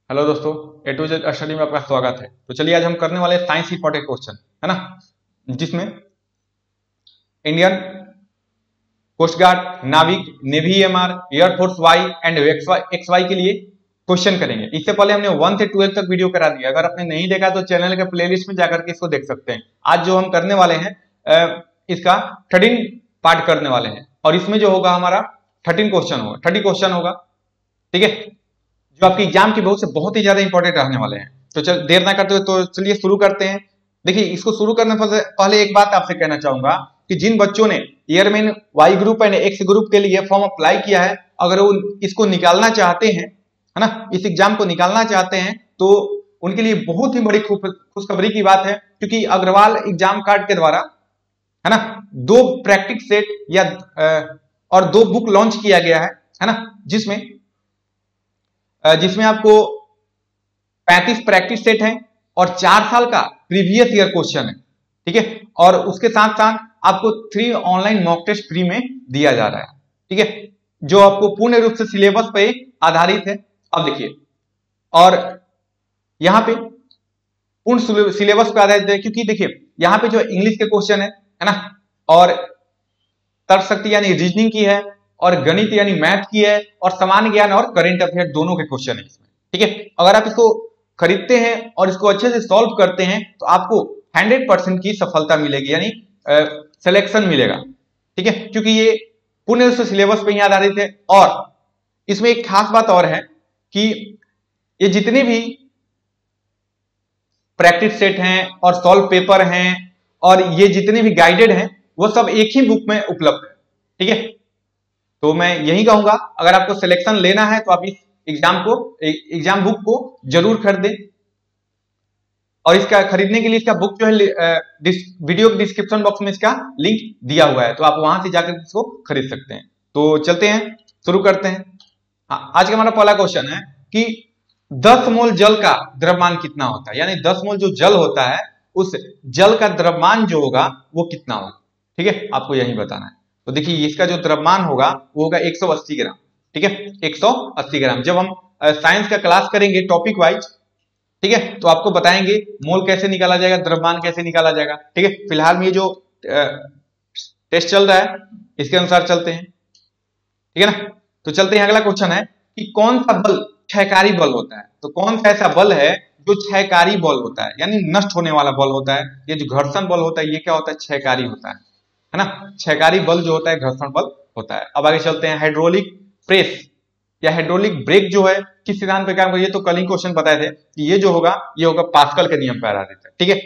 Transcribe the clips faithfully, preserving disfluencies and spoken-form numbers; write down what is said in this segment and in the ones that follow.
Hello दोस्तों, ए to Z study में आपका स्वागत है। तो चलिए आज हम करने वाले साइंस इंपॉर्टेंट क्वेश्चन है ना, जिसमें इंडियन कोस्ट गार्ड, नाविक, Navy MR, air force Y and X Y के लिए क्वेश्चन करेंगे। इससे पहले हमने वन से ट्वेल्व तक वीडियो करा दिया, अगर आपने नहीं देखा तो चैनल के प्लेलिस्ट में जाकर के इसको देख सकते हैं। आज जो हम करने वाले हैं इसका थर्टीन पार्ट करने वाले हैं और इसमें जो होगा हमारा थर्टीन क्वेश्चन होगा, थर्टी क्वेश्चन होगा, ठीक है, जो आपके एग्जाम की बहुत से बहुत ही ज्यादा इंपॉर्टेंट रहने वाले हैं। तो चल देर ना करते हुए तो चलिए शुरू करते हैं। देखिए, इसको शुरू करने से पहले एक बात आपसे कहना चाहूंगा कि जिन बच्चों ने airman Y group and X group के लिए फॉर्म अप्लाई किया है, अगर वो इसको निकालना चाहते हैं, है ना, इस एग्जाम को निकालना चाहते हैं, तो उनके लिए बहुत ही बड़ी खुशखबरी की बात है, क्योंकि अग्रवाल एग्जाम कार्ड के द्वारा, है ना, दो प्रैक्टिस सेट या और दो बुक लॉन्च किया गया है, है ना, जिसमें जिसमें आपको पैंतीस प्रैक्टिस सेट हैं और चार साल का प्रीवियस ईयर क्वेश्चन है, ठीक है, और उसके साथ साथ आपको three online mock test free में दिया जा रहा है, ठीक है, जो आपको पूर्ण रूप से सिलेबस पे आधारित है। अब देखिए, और यहां पे पूर्ण सिलेबस पे आधारित है, क्योंकि देखिए यहां पे जो इंग्लिश के क्वेश्चन है है ना, और तर्क शक्ति यानी रीजनिंग की है, और गणित यानी मैथ की है, और सामान्य ज्ञान और करंट अफेयर दोनों के क्वेश्चन है इसमें, ठीक है। अगर आप इसको खरीदते हैं और इसको अच्छे से सॉल्व करते हैं तो आपको हंड्रेड परसेंट की सफलता मिलेगी, यानी सिलेक्शन मिलेगा, ठीक है, क्योंकि ये पूर्ण रूप से सिलेबस पे ही आधारित है। और इसमें एक खास बात और है कि ये जितने भी प्रैक्टिस सेट हैं और सॉल्व पेपर हैं और ये जितने भी गाइडेड हैं, वो सब एक ही बुक में उपलब्ध है, ठीक है। तो मैं यही कहूंगा, अगर आपको सिलेक्शन लेना है तो आप इस एग्जाम को एग्जाम बुक को जरूर खरीदें, और इसका खरीदने के लिए इसका बुक जो है वीडियो के डिस्क्रिप्शन बॉक्स में इसका लिंक दिया हुआ है, तो आप वहां से जाकर इसको खरीद सकते हैं। तो चलते हैं, शुरू करते हैं। हाँ, आज का हमारा पहला क्वेश्चन है कि दस मोल जल का द्रव्यमान कितना होता है, यानी दस मोल जो जल होता है उस जल का द्रव्यमान जो होगा वो कितना होगा, ठीक है, आपको यही बताना है। तो देखिए, इसका जो द्रव्यमान होगा वो होगा एक सौ अस्सी ग्राम, ठीक है, एक सौ अस्सी ग्राम। जब हम साइंस का क्लास करेंगे टॉपिक वाइज, ठीक है, तो आपको बताएंगे मोल कैसे निकाला जाएगा, द्रव्यमान कैसे निकाला जाएगा, ठीक है। फिलहाल में ये जो टेस्ट चल रहा है इसके अनुसार चलते हैं, ठीक है ना। तो चलते हैं, अगला क्वेश्चन है कि कौन सा बल क्षयकारी बल होता है। तो कौन सा ऐसा बल है जो क्षयकारी बल होता है, यानी नष्ट होने वाला बल होता है। ये जो घर्षण बल होता है ये क्या होता है, क्षयकारी होता है, है ना। क्षयकारी बल जो होता है घर्षण बल होता है। अब आगे चलते हैं, हाइड्रोलिक प्रेस या हाइड्रोलिक ब्रेक जो है किस सिद्धांत पर काम करती है। ये तो कल ही क्वेश्चन बताए थे कि ये जो होगा ये होगा पास्कल के नियम पर आधारित है, ठीक है,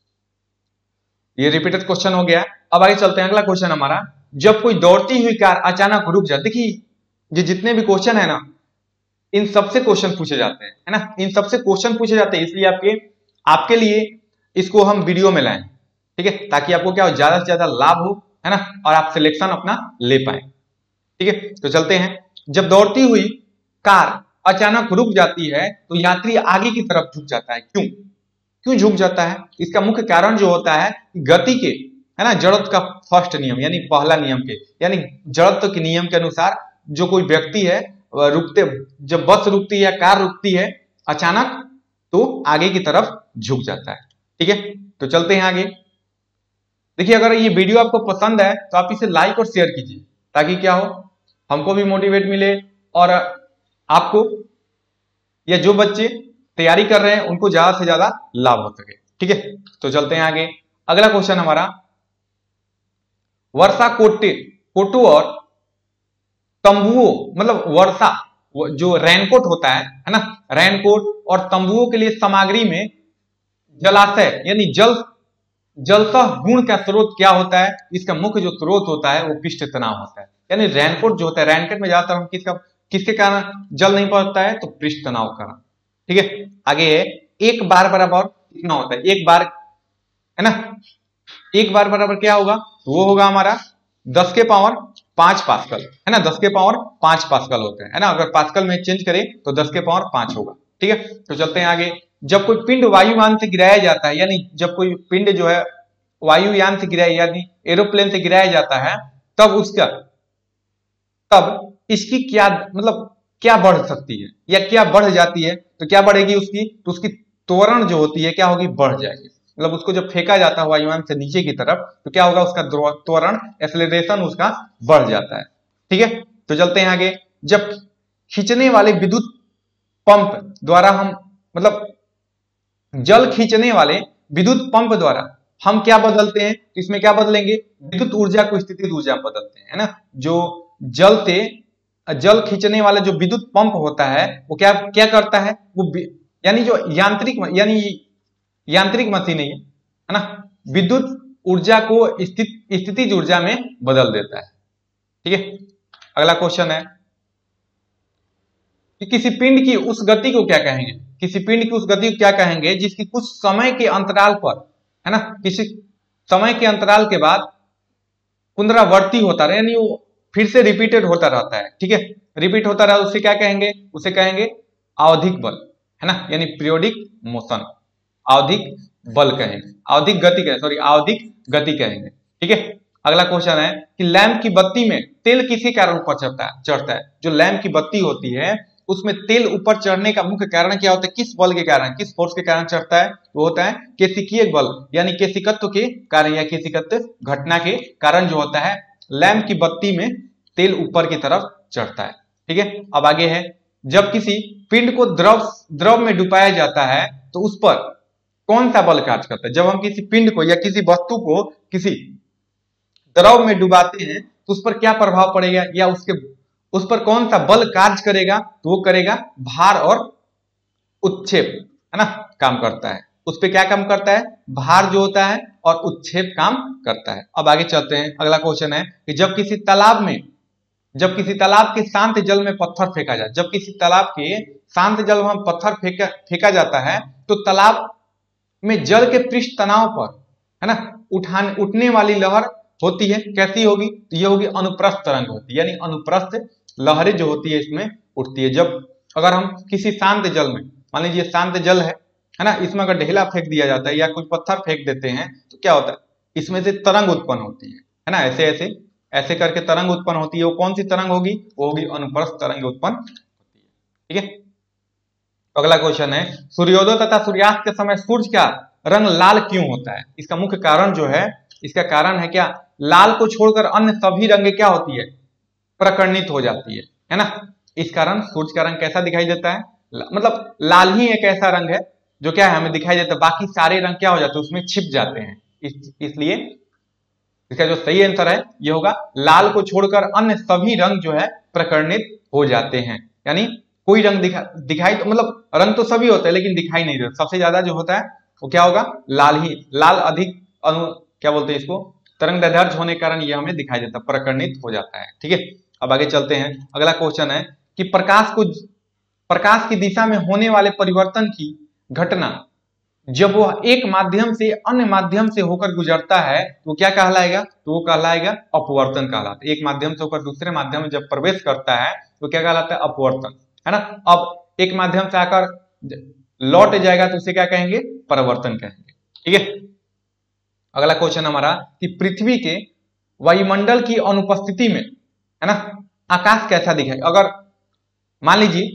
ये रिपीटेड क्वेश्चन हो गया। अब आगे चलते हैं, अगला क्वेश्चन हमारा, जब कोई दौड़ती हुई कार अचानक रुक जाए। देखिए, ये जितने भी क्वेश्चन है ना, इन सबसे क्वेश्चन पूछे जाते हैं, है ना, इन सबसे क्वेश्चन पूछे जाते हैं, इसलिए आपके आपके लिए इसको हम वीडियो में लाएं, ठीक है, ताकि आपको क्या हो, ज्यादा से ज्यादा लाभ हो, है ना, और आप सिलेक्शन अपना ले पाए, ठीक है। तो चलते हैं, जब दौड़ती हुई कार अचानक रुक जाती है तो यात्री आगे की तरफ झुक जाता है। क्यों क्यों झुक जाता है? इसका मुख्य कारण जो होता है गति के, है ना, जड़त्व का फर्स्ट नियम यानी पहला नियम के, यानी जड़त्व के नियम के अनुसार जो कोई व्यक्ति है रुकते, जब बस रुकती है या कार रुकती है अचानक, तो आगे की तरफ झुक जाता है, ठीक है। तो चलते हैं आगे। देखिए, अगर ये वीडियो आपको पसंद है तो आप इसे लाइक और शेयर कीजिए, ताकि क्या हो, हमको भी मोटिवेट मिले और आपको या जो बच्चे तैयारी कर रहे हैं उनको ज्यादा से ज्यादा लाभ हो सके, ठीक है। तो चलते हैं आगे, अगला क्वेश्चन हमारा, वर्षा कोटे कोटो और तंबुओं, मतलब वर्षा जो रेनकोट होता है है ना, रेनकोट और तंबुओं के लिए सामग्री में जलाशय यानी जल जलसह गुण का स्रोत क्या होता है। इसका मुख्य जो स्रोत होता है वो पृष्ठ तनाव होता है, यानी रेनकोट जो होता है, रेनकोट में ज्यादातर हम किसका किसके कारण जल नहीं पहुंचता है, तो पृष्ठ तनाव कारण, ठीक है। आगे है, एक बार बराबर कितना होता है, एक बार, है ना, एक बार बराबर क्या होगा, तो वो होगा हमारा दस के पावर पांच पास्कल, है ना, दस के पावर पांच पास्कल होते हैं, है ना, अगर पास्कल में चेंज करें तो दस के पावर पांच होगा, ठीक है। तो चलते हैं आगे, जब कोई पिंड वायुयान से गिराया जाता है, यानी जब कोई पिंड जो है वायुयान से गिराया यानी एरोप्लेन से गिराया जाता है, तब उसका तब इसकी क्या, मतलब क्या बढ़ सकती है या क्या बढ़ जाती है, तो क्या बढ़ेगी उसकी, तो उसकी त्वरण जो होती है क्या होगी, बढ़ जाएगी। मतलब उसको जब फेंका जाता है वायुयान से नीचे की तरफ तो क्या होगा, उसका त्वरण एक्सेलरेशन उसका बढ़ जाता है। ठीक है, तो चलते हैं आगे। जब खींचने वाले विद्युत पंप द्वारा हम मतलब जल खींचने वाले विद्युत पंप द्वारा हम क्या बदलते हैं, तो इसमें क्या बदलेंगे, विद्युत ऊर्जा को स्थितिज ऊर्जा में बदलते हैं, है ना। जो जल से जल खींचने वाला जो विद्युत पंप होता है वो क्या क्या करता है, वो यानी जो यांत्रिक यानी यांत्रिक मशीन है है ना, विद्युत ऊर्जा को स्थितिज ऊर्जा में बदल देता है। ठीक है, अगला क्वेश्चन है कि किसी पिंड की उस गति को क्या कहेंगे, किसी पिंड की उस गति को क्या कहेंगे जिसकी कुछ समय के अंतराल पर, है ना, किसी समय के अंतराल के बाद पुनरावर्ती होता रहे, यानी वो फिर से रिपीटेड होता रहता है। ठीक है, रिपीट होता रहा, उससे क्या कहेंगे, उसे कहेंगे आवधिक बल, है ना, यानी पीरियोडिक मोशन, आवधिक बल कहेंगे, आवधिक गति कहेंगे, सॉरी आवधिक गति कहेंगे। ठीक है, अगला क्वेश्चन है कि लैंप की बत्ती में तेल किसी कारण ऊपर चढ़ता है चढ़ता है जो लैंप की बत्ती होती है उसमें तेल ऊपर चढ़ने का मुख्य कारण क्या होता है, किस बल के कारण, किस फोर्स के कारण चढ़ता है, वो होता है केशिकीय बल, यानी केशिकत्व के कारण या केशिकत्व घटना के कारण जो होता है लैंप की बत्ती में तेल ऊपर की तरफ चढ़ता है। ठीक है, अब आगे है, जब किसी पिंड को द्रव द्रव में डुबाया जाता है तो उस पर कौन सा बल कार्य करता है। जब हम किसी पिंड को या किसी वस्तु को किसी द्रव में डुबाते हैं तो उस पर क्या प्रभाव पड़ेगा, या उसके उस पर कौन सा बल कार्य करेगा, तो वो करेगा भार और उत्क्षेप, है ना, काम करता है। उस पर क्या काम करता है, भार जो होता है और उत्क्षेप काम करता है। अब आगे चलते हैं, अगला क्वेश्चन है कि जब किसी तालाब में जब किसी तालाब के शांत जल में पत्थर फेंका जाए जब किसी तालाब के शांत जल में पत्थर फेंका फेंका जाता है तो तालाब में जल के पृष्ठ तनाव पर, है ना, उठाने उठने वाली लहर होती है, कैसी होगी, तो ये होगी अनुप्रस्थ तरंग होती है, यानी अनुप्रस्थ लहरें जो होती है इसमें उठती है। जब अगर हम किसी शांत जल में, मान लीजिए शांत जल है है ना, इसमें अगर ढेला फेंक दिया जाता है या कुछ पत्थर फेंक देते हैं तो क्या होता है, इसमें से तरंग उत्पन्न होती है है ना, ऐसे ऐसे ऐसे करके तरंग उत्पन्न होती है। वो कौन सी तरंग होगी, वो होगी अनुप्रस्थ तरंग उत्पन्न होती है। ठीक है, अगला क्वेश्चन है, सूर्योदय तथा सूर्यास्त के समय सूर्य का रंग लाल क्यों होता है। इसका मुख्य कारण जो है, इसका कारण है क्या, लाल को छोड़कर अन्य सभी रंगे क्या होती है, प्रकर्णित हो जाती है, है ना। इस कारण सूर्य का रंग कैसा दिखाई देता है, मतलब लाल ही एक ऐसा रंग है जो क्या है हमें दिखाई देता है, बाकी सारे रंग क्या हो जाते हैं, उसमें छिप जाते हैं। इस, इसलिए इसका जो सही आंसर है ये होगा, लाल को छोड़कर अन्य सभी रंग जो है प्रकर्णित हो जाते हैं। यानी कोई रंग दिखा दिखाई तो मतलब रंग तो सभी होते हैं लेकिन दिखाई नहीं देता, सबसे ज्यादा जो होता है वो क्या होगा, लाल ही, लाल अधिक अनु क्या बोलते हैं इसको, तरंग दैर्ध्य होने के कारण ये हमें दिखाई देता, प्रकर्णित हो जाता है। ठीक है, अब आगे चलते हैं, अगला क्वेश्चन है कि प्रकाश को प्रकाश की दिशा में होने वाले परिवर्तन की घटना जब वह एक माध्यम से अन्य माध्यम से होकर गुजरता है तो क्या कहलाएगा, तो वो कहलाएगा अपवर्तन कहलाता है। एक माध्यम से होकर दूसरे माध्यम में जब प्रवेश करता है तो क्या कहलाता है, अपवर्तन, है ना। अब एक माध्यम से आकर लौट जाएगा तो उसे क्या कहेंगे, परिवर्तन कहेंगे। ठीक है, अगला क्वेश्चन हमारा कि पृथ्वी के वायुमंडल की अनुपस्थिति में, है ना, आकाश कैसा दिखाई। अगर मान लीजिए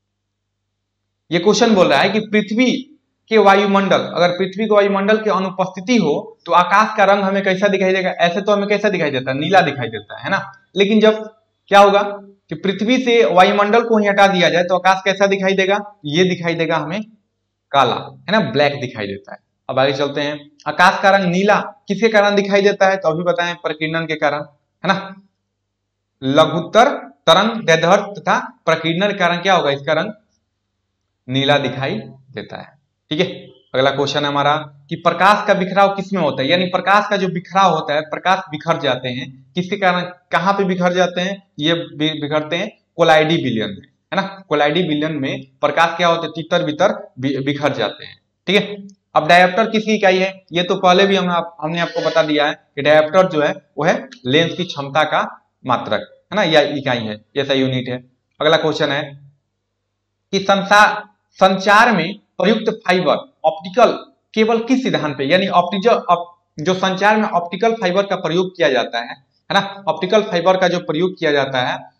ये क्वेश्चन बोल रहा है कि पृथ्वी के वायुमंडल, अगर पृथ्वी के वायुमंडल की अनुपस्थिति हो तो आकाश का रंग हमें कैसा दिखाई देगा, ऐसे तो हमें कैसा दिखाई देता है, नीला दिखाई देता है, है ना। लेकिन जब क्या होगा कि पृथ्वी से वायुमंडल को ही हटा दिया जाए तो आकाश कैसा दिखाई देगा, ये दिखाई देगा हमें काला, है ना, ब्लैक दिखाई देता है। अब आगे चलते हैं, आकाश का रंग नीला किसके कारण दिखाई देता है, तो अभी बताएं, प्रकीर्णन के कारण, है ना। लघुत्तर तरंग दैर्ध्य तथा प्रकीर्णन के कारण क्या होगा, इसका रंग नीला दिखाई देता है। ठीक है, अगला क्वेश्चन है हमारा कि प्रकाश का बिखराव किसमें होता है, यानी प्रकाश का जो बिखराव होता है, प्रकाश बिखर जाते हैं किसके कारण, कहां पे बिखर जाते हैं, ये बिखरते हैं कोलाइडी विलयन में, है ना। कोलाइडी विलयन में प्रकाश क्या होते हैं, तितर बितर बिखर जाते हैं। ठीक है, अब डायोप्टर किसकी इकाई है, ये तो पहले भी हम आप, हमने आपको बता दिया है कि डायोप्टर जो है वो है लेंस की क्षमता का मात्रक, है ना, या इकाई है, ऐसा यूनिट है। अगला क्वेश्चन है कि संसार संचार में प्रयुक्त फाइबर ऑप्टिकल केवल किस सिद्धांत पे, यानी ऑप्टिकल जो संचार में ऑप्टिकल फाइबर का प्रयोग किया जाता है है ना, ऑप्टिकल फाइबर का जो प्रयोग किया जाता है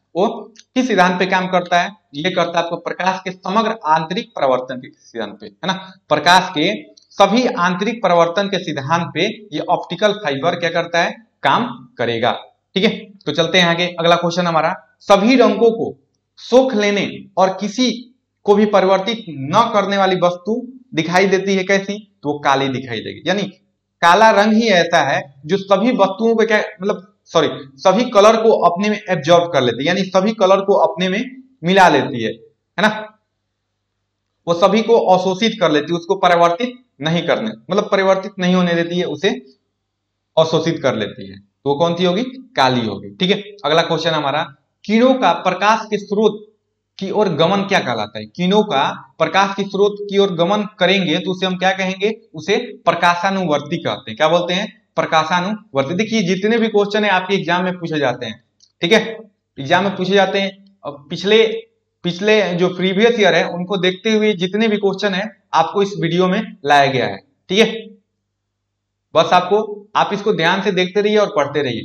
वो किस सिद्धांत पे काम करता है? ये करता है आपको प्रकाश के समग्र आंतरिक परिवर्तन के सिद्धांत पे, है ना। प्रकाश के सभी आंतरिक परिवर्तन के सिद्धांत पे ये ऑप्टिकल फाइबर क्या करता है? काम करेगा। ठीक है, तो चलते हैं आगे। अगला क्वेश्चन हमारा, सभी रंगों को सोख लेने और किसी को भी परिवर्तित न करने वाली वस्तु दिखाई देती है कैसी? तो वो काली दिखाई देगी। यानी काला रंग ही ऐसा है जो सभी वस्तुओं को क्या मतलब सॉरी सभी कलर को अपने में एब्जॉर्ब कर लेती है, यानी सभी कलर को अपने में मिला लेती है, है ना। वो सभी को अवशोषित कर लेती है, उसको परिवर्तित नहीं करने मतलब परिवर्तित नहीं होने देती है, उसे अवशोषित कर लेती है। तो वो कौन सी होगी? काली होगी। ठीक है, अगला क्वेश्चन हमारा, किरणों का प्रकाश के स्रोत की ओर गमन क्या कहलाता है? किरणों का प्रकाश की स्रोत की ओर गमन करेंगे तो उसे हम क्या कहेंगे? उसे प्रकाशानुवर्ती कहते हैं। क्या बोलते हैं? प्रकाशानुवर्ती। देखिए जितने भी क्वेश्चन है आपके एग्जाम में पूछे जाते हैं, ठीक है, एग्जाम में पूछे जाते हैं। अब पिछले पिछले जो प्रीवियस ईयर है उनको देखते हुए जितने भी क्वेश्चन है आपको इस वीडियो में लाया गया है। ठीक है, बस आपको आप इसको ध्यान से देखते रहिए और पढ़ते रहिए।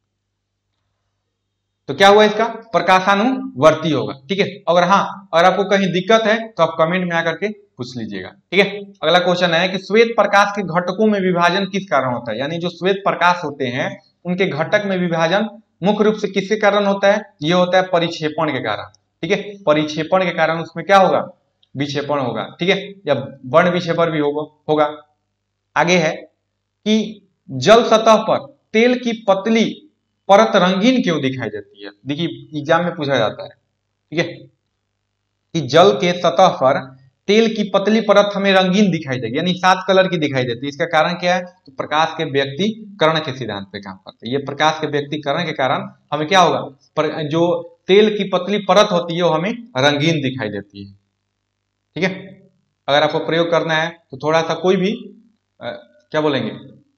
तो क्या हुआ? इसका प्रकाशानुवर्ती होगा। ठीक है, अगर हाँ अगर आपको कहीं दिक्कत है तो आप कमेंट में आकर के पूछ लीजिएगा। ठीक है, अगला क्वेश्चन है कि श्वेत प्रकाश के घटकों में विभाजन किस कारण होता है? यानी जो श्वेत प्रकाश होते हैं उनके घटक में विभाजन मुख्य रूप से किसके कारण होता है? ये होता है परिक्षेपण के कारण। ठीक है, परिक्षेपण के कारण उसमें क्या होगा? विक्षेपण होगा। ठीक है, या वर्ण विक्षेपण भी होगा। आगे है कि जल सतह पर तेल की पतली परत रंगीन क्यों दिखाई देती है? देखिए एग्जाम में पूछा जाता है, ठीक है, कि जल के सतह पर तेल की पतली परत हमें रंगीन दिखाई देगी, यानी सात कलर की दिखाई देती है। इसका कारण क्या है? तो प्रकाश के व्यक्तिकरण के सिद्धांत पे काम करते हैं। ये प्रकाश के व्यक्तिकरण के कारण हमें क्या होगा? पर जो तेल की पतली परत होती है वो हमें रंगीन दिखाई देती है। ठीक है, अगर आपको प्रयोग करना है तो थोड़ा सा कोई भी आ, क्या बोलेंगे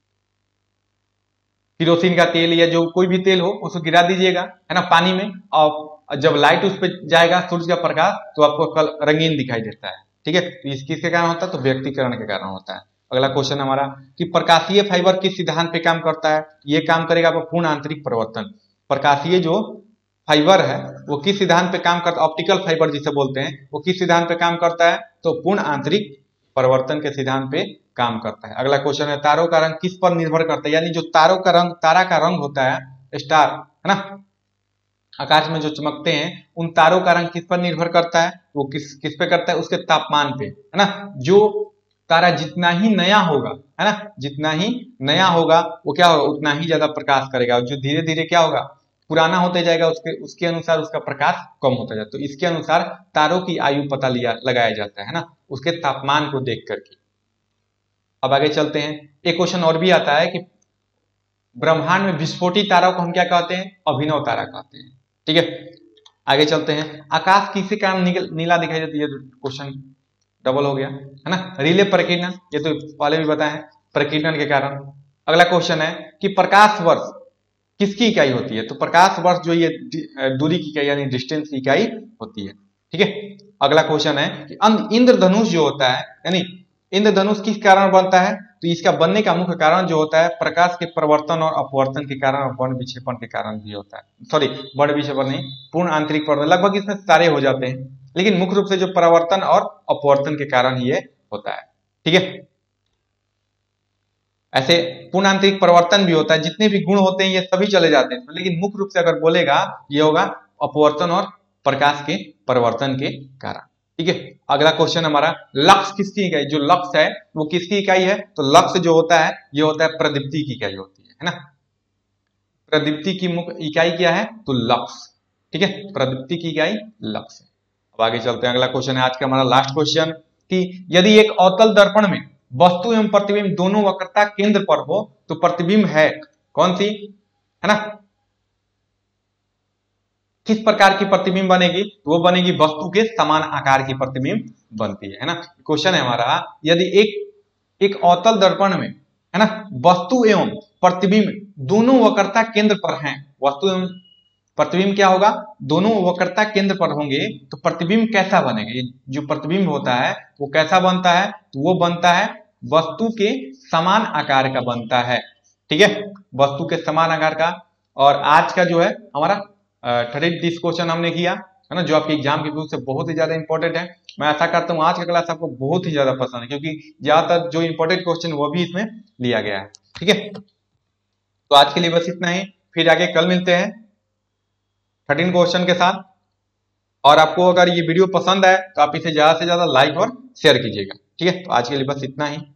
किरोसिन का तेल या जो कोई भी तेल हो उसको गिरा दीजिएगा, है ना, पानी में, और जब लाइट उस पर जाएगा सूर्य का प्रकाश तो आपको कल रंगीन दिखाई देता है। ठीक है, तो इस किसके कारण होता है? तो व्यक्तिकरण के कारण होता है। अगला क्वेश्चन हमारा कि प्रकाशीय फाइबर किस सिद्धांत पे काम करता है? ये काम करेगा आपको पूर्ण आंतरिक परिवर्तन। प्रकाशीय जो फाइबर है वो किस सिद्धांत पे काम करता है? ऑप्टिकल फाइबर जिसे बोलते हैं, वो किस सिद्धांत पे काम करता है? तो पूर्ण आंतरिक परिवर्तन के सिद्धांत पे काम करता है। अगला क्वेश्चन है, तारों का रंग किस पर निर्भर करता है? यानी जो तारों का रंग तारा का रंग होता है, स्टार, है ना, आकाश में जो चमकते हैं, उन तारों का रंग किस पर निर्भर करता है? वो किस किस पे करता है? उसके तापमान पे, है ना। जो तारा जितना ही नया होगा, है ना, जितना ही नया होगा वो क्या होगा? उतना ही ज्यादा प्रकाश करेगा। और जो धीरे धीरे क्या होगा? पुराना होते जाएगा, उसके उसके अनुसार उसका प्रकाश कम होता जाता है। तो इसके अनुसार तारों की आयु पता लिया लगाया जाता है ना, उसके तापमान को देख करके। अब आगे चलते हैं, एक क्वेश्चन और भी आता है कि ब्रह्मांड में विस्फोटित तारों को हम क्या कहते हैं? अभिनव तारा कहते हैं। ठीक है, आगे चलते हैं, आकाश किसी कारण नीला दिखाई देती है? क्वेश्चन डबल हो गया, है ना, रिले प्रकीर्णन, ये तो पहले भी बताए हैं, प्रकीर्णन के कारण। अगला क्वेश्चन है कि प्रकाश वर्ष किसकी इकाई होती है? तो प्रकाश वर्ष जो ये दूरी की इकाई यानी डिस्टेंस की इकाई होती है। ठीक है, अगला क्वेश्चन है कि इंद्रधनुष जो होता है, यानी इंद्रधनुष किस कारण बनता है? तो इसका बनने का मुख्य कारण जो होता है प्रकाश के परिवर्तन और अपवर्तन के कारण और वर्ण विक्षेपण के कारण भी होता है। सॉरी, वर्ण विक्षेपण नहीं, पूर्ण आंतरिक परिवर्तन, लगभग इसमें सारे हो जाते हैं, लेकिन मुख्य रूप से जो परिवर्तन और अपवर्तन के कारण ये होता है। ठीक है, ऐसे पूर्ण आंतरिक परिवर्तन भी होता है, जितने भी गुण होते हैं ये सभी चले जाते हैं, लेकिन मुख्य रूप से अगर बोलेगा ये होगा अपवर्तन और प्रकाश के परिवर्तन के कारण। ठीक है, अगला क्वेश्चन हमारा, लक्स किसकी इकाई? जो लक्स है वो किसकी इकाई है? तो लक्स जो होता है ये होता है प्रदीप्ति की इकाई होती है, है ना। प्रदीप्ति की मुख्य इकाई क्या है? तो लक्स। ठीक है, प्रदीप्ति की इकाई लक्स है। अब आगे चलते हैं, अगला क्वेश्चन है आज का हमारा लास्ट क्वेश्चन कि यदि एक अवतल दर्पण में वस्तु एवं प्रतिबिंब दोनों वक्रता केंद्र पर हो तो प्रतिबिंब है कौन सी, है ना, किस प्रकार की प्रतिबिंब बनेगी? तो वो बनेगी वस्तु के समान आकार की प्रतिबिंब बनती है, है ना। क्वेश्चन है हमारा, यदि एक एक अवतल दर्पण में, है ना, वस्तु एवं प्रतिबिंब दोनों वक्रता केंद्र पर हैं, वस्तु एवं प्रतिबिंब क्या होगा? दोनों वक्रता केंद्र पर होंगे तो प्रतिबिंब कैसा बनेगा? जो प्रतिबिंब होता है वो कैसा बनता है? तो वो बनता है वस्तु के समान आकार का बनता है। ठीक है, वस्तु के समान आकार का। और आज का जो है हमारा थर्टी तीस क्वेश्चन हमने किया है ना, जो आपके एग्जाम के व्यू से बहुत ही ज्यादा इंपॉर्टेंट है। मैं आशा करता हूँ आज का क्लास आपको बहुत ही ज्यादा पसंद है, क्योंकि ज्यादातर जो इंपॉर्टेंट क्वेश्चन वो भी इसमें लिया गया है। ठीक है, तो आज के लिए बस इतना ही, फिर आगे कल मिलते हैं थर्टीन क्वेश्चन के साथ। और आपको अगर ये वीडियो पसंद आए तो आप इसे ज्यादा से ज्यादा लाइक और शेयर कीजिएगा। ठीक है, तो आज के लिए बस इतना ही।